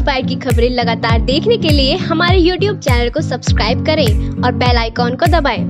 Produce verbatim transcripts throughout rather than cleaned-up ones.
Bite की खबरें लगातार देखने के लिए हमारे यूट्यूब चैनल को सब्सक्राइब करें और बेल आइकॉन को दबाएं।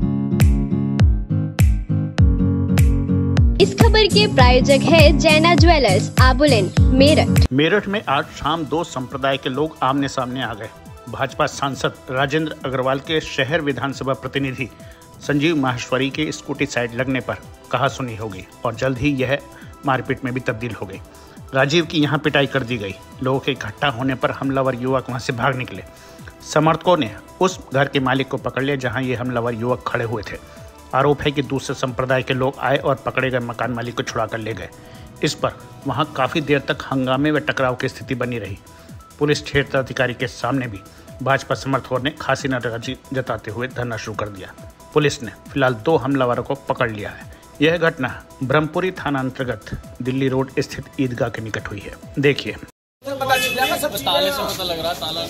इस खबर के प्रायोजक है जैना ज्वेलर्स, आबुलेन, मेरठ। मेरठ में आज शाम दो संप्रदाय के लोग आमने सामने आ गए। भाजपा सांसद राजेंद्र अग्रवाल के शहर विधानसभा प्रतिनिधि संजीव माहेश्वरी के स्कूटी साइड लगने पर कहासुनी हो गई और जल्द ही यह मारपीट में भी तब्दील हो गई। राजीव की यहां पिटाई कर दी गई। लोगों के इकट्ठा होने पर हमलावर युवक वहां से भाग निकले। समर्थकों ने उस घर के मालिक को पकड़ लिया जहां ये हमलावर युवक खड़े हुए थे। आरोप है कि दूसरे संप्रदाय के लोग आए और पकड़े गए मकान मालिक को छुड़ा कर ले गए। इस पर वहां काफ़ी देर तक हंगामे व टकराव की स्थिति बनी रही। पुलिस क्षेत्राधिकारी के सामने भी भाजपा समर्थकों ने खासी नाराजगी जताते हुए धरना शुरू कर दिया। पुलिस ने फिलहाल दो हमलावरों को पकड़ लिया है। यह घटना ब्रह्मपुरी थाना अंतर्गत दिल्ली रोड स्थित ईदगाह के निकट हुई है। देखिए। पता चल जाएगा, सब ताले से पता लग रहा है। ताला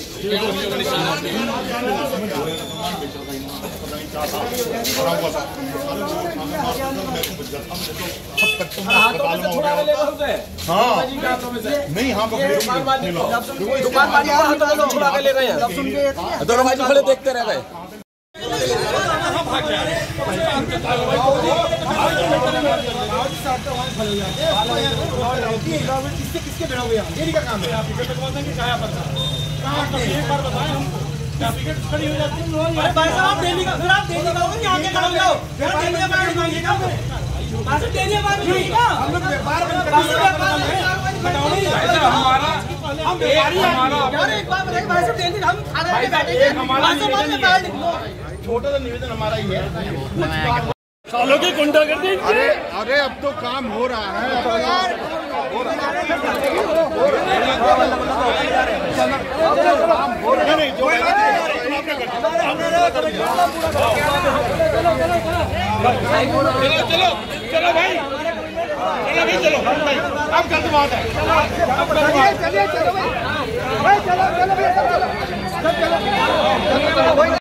हाँ नहीं, हाँ दुकान वाले छुड़ा के ले गए हैं। दोनों भाई खड़े देखते रह गए। किसके बेड़ा हुए डेली का काम है। एक बार बताएं हमको, टिकट खड़ी हो जाती है भाई साहब डेली का। फिर आप डेली का हो कि आगे खड़े हो जाओ। डेली का बात मांगिएगा, बात डेली का बात मांगिएगा। हम लोग व्यापार हमारा हम व्यापारी यार। एक बात बताइए भाई साहब, डेली हम खा रहे हैं बैठे हमारा छोटा सा निवेदन हमारा ही है। सालों की गुंडागर्दी। अरे अरे अब तो काम हो रहा है। चलो चलो चलो भाई, चलो भाई, चलो भाई, अब गलत बात है। चलिए चलो भाई, चलो चलो चलो।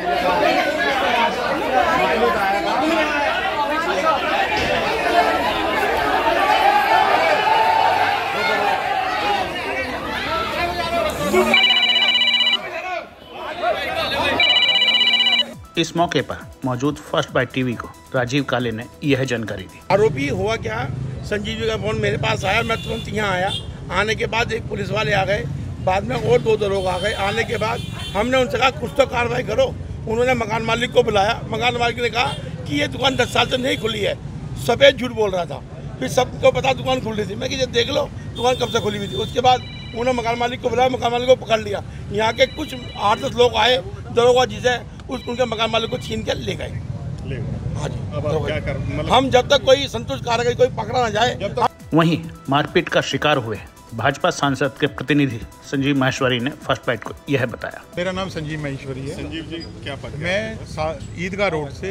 इस मौके पर मौजूद फर्स्ट बाइट टीवी को राजीव काले ने यह जानकारी दी। आरोपी हुआ क्या, संजीव जी का फोन मेरे पास आया, मैं तुरंत यहाँ आया। आने के बाद एक पुलिस वाले आ गए, बाद में और दो दो लोग आ गए। आने के बाद हमने उनसे कहा कुछ तो कार्रवाई करो। उन्होंने मकान मालिक को बुलाया। मकान मालिक ने कहा कि ये दुकान दस साल से नहीं खुली है, सफ़ेद झूठ बोल रहा था। फिर सबको पता दुकान खुल रही थी। मैं कि देख लो दुकान कब से खुली हुई थी। उसके बाद उन्होंने मकान मालिक को बुलाया, मकान मालिक को पकड़ लिया। यहाँ के कुछ आठ दस लोग आए, दरोगा जिसे उस उनके मकान मालिक को छीन के ले गए। हाँ जी, अब क्या कर, मतलब हम जब तक कोई संतुष्ट कारक कोई पकड़ा ना जाए। वहीं मारपीट का शिकार हुए भाजपा सांसद के प्रतिनिधि संजीव माहेश्वरी ने फर्स्ट बाइट को यह बताया। मेरा नाम संजीव माहेश्वरी है। संजीव जी क्या पता? मैं ईदगाह रोड से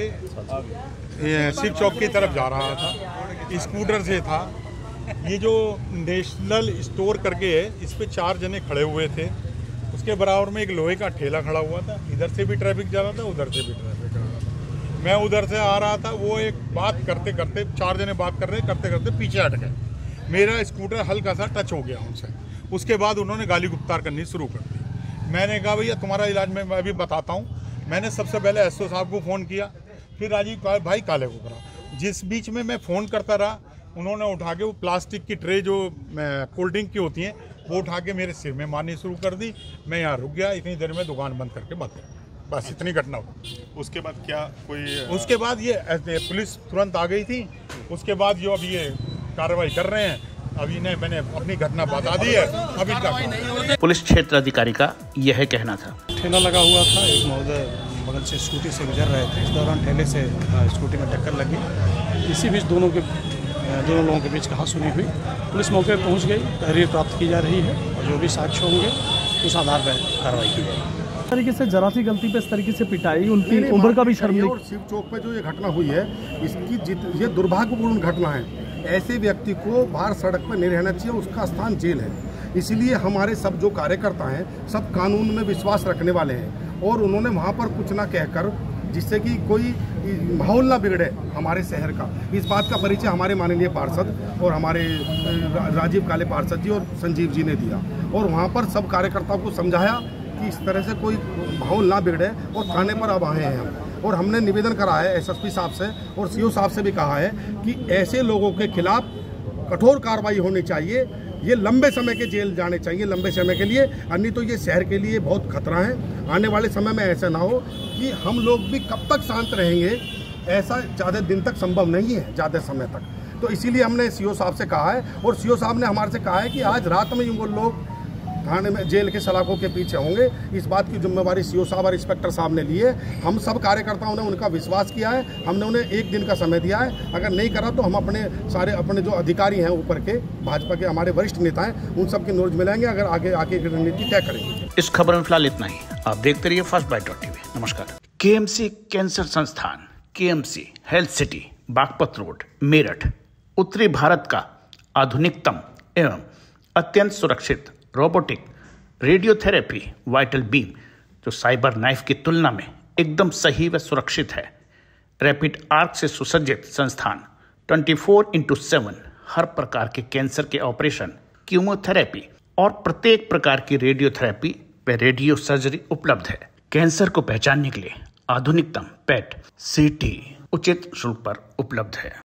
सिख चौक की तरफ जा रहा था, स्कूटर से था। ये जो नेशनल स्टोर करके है, इस पे चार जने खड़े हुए थे। उसके बराबर में एक लोहे का ठेला खड़ा हुआ था। इधर से भी ट्रैफिक जा रहा था, उधर से भी ट्रैफिक आ रहा था। मैं उधर से आ रहा था, वो एक बात करते करते, चार जने बात कर रहे करते करते पीछे हट गए। मेरा स्कूटर हल्का सा टच हो गया उनसे। उसके बाद उन्होंने गाली गुप्तार करनी शुरू कर दी। मैंने कहा भैया तुम्हारा इलाज में मैं अभी बताता हूँ। मैंने सबसे पहले एस ओ साहब को फ़ोन किया, फिर राजीव भाई काले को करा। जिस बीच में मैं फ़ोन करता रहा, उन्होंने उठा के वो प्लास्टिक की ट्रे जो कोल्ड ड्रिंक की होती हैं वो उठा के मेरे सिर में मारनी शुरू कर दी। मैं यहाँ रुक गया। इतनी देर में दुकान बंद करके भाग गया। बस इतनी घटना हुई। उसके बाद क्या कोई उसके बाद ये पुलिस तुरंत आ गई थी। उसके बाद जो अब ये कार्रवाई कर रहे हैं, अभी ने मैंने अपनी घटना बता दी है। अभी पुलिस क्षेत्र अधिकारी का यह कहना था। ठेला लगा हुआ था, एक महोदय बगल से स्कूटी से गुजर रहे थे। इस दौरान ठेले से स्कूटी में टक्कर लगी। इसी बीच दोनों के दोनों लोगों के बीच कहासुनी हुई। पुलिस मौके पर पहुंच गई, तहरीर प्राप्त की जा रही है और जो भी साक्ष्य होंगे उस आधार पर कार्रवाई की जाएगी। इस तरीके से जरा सी गलती पे इस तरीके से पिटाई, उनकी उम्र का भी शर्म नहीं। और शिव चौक पे जो ये घटना हुई है, इसकी ये दुर्भाग्यपूर्ण घटना है। ऐसे व्यक्ति को बाहर सड़क पर नहीं रहना चाहिए, उसका स्थान जेल है। इसलिए हमारे सब जो कार्यकर्ता हैं सब कानून में विश्वास रखने वाले हैं और उन्होंने वहाँ पर कुछ ना कहकर जिससे कि कोई माहौल ना बिगड़े हमारे शहर का। इस बात का परिचय हमारे माननीय पार्षद और हमारे राजीव काले पार्षद जी और संजीव जी ने दिया, और वहाँ पर सब कार्यकर्ताओं को समझाया कि इस तरह से कोई माहौल ना बिगड़े, और थाने पर अब आए हैं हम। और हमने निवेदन करा है एसएसपी साहब से और सीओ साहब से भी कहा है कि ऐसे लोगों के खिलाफ कठोर कार्रवाई होनी चाहिए, ये लंबे समय के जेल जाने चाहिए, लंबे समय के लिए, अन्य तो ये शहर के लिए बहुत खतरा है। आने वाले समय में ऐसा ना हो कि हम लोग भी कब तक शांत रहेंगे, ऐसा ज़्यादा दिन तक संभव नहीं है, ज़्यादा समय तक। तो इसीलिए हमने सीओ साहब से कहा है, और सीओ साहब ने हमारे से कहा है कि आज रात में वो लोग थाने में जेल के सलाखों के पीछे होंगे। इस बात की जिम्मेवारी सीओ साहब और इंस्पेक्टर साहब ने ली है। हम सब कार्यकर्ताओं ने उनका विश्वास किया है, हमने उन्हें एक दिन का समय दिया है। अगर नहीं करा तो हम अपने सारे अपने जो अधिकारी हैं ऊपर के भाजपा के हमारे वरिष्ठ नेता हैं, उन सब की नोज मिलाएंगे, अगर आगे आगे की रणनीति तय करेंगे। इस खबर में फिलहाल इतना ही। आप देखते रहिए फर्स्ट बाइट डॉट टीवी। नमस्कार। केएमसी कैंसर संस्थान, KMC health city, Baghpat road, Meerut, उत्तरी भारत का आधुनिकतम एवं अत्यंत सुरक्षित रोबोटिक रेडियोथेरेपी वाइटल बीम, जो साइबर नाइफ की तुलना में एकदम सही व सुरक्षित है। रैपिड आर्क से सुसज्जित संस्थान चौबीस इंटू सेवन हर प्रकार के कैंसर के ऑपरेशन, कीमोथेरेपी और प्रत्येक प्रकार की रेडियोथेरेपी व रेडियो सर्जरी उपलब्ध है। कैंसर को पहचानने के लिए आधुनिकतम पेट सीटी उचित शुल्क पर उपलब्ध है।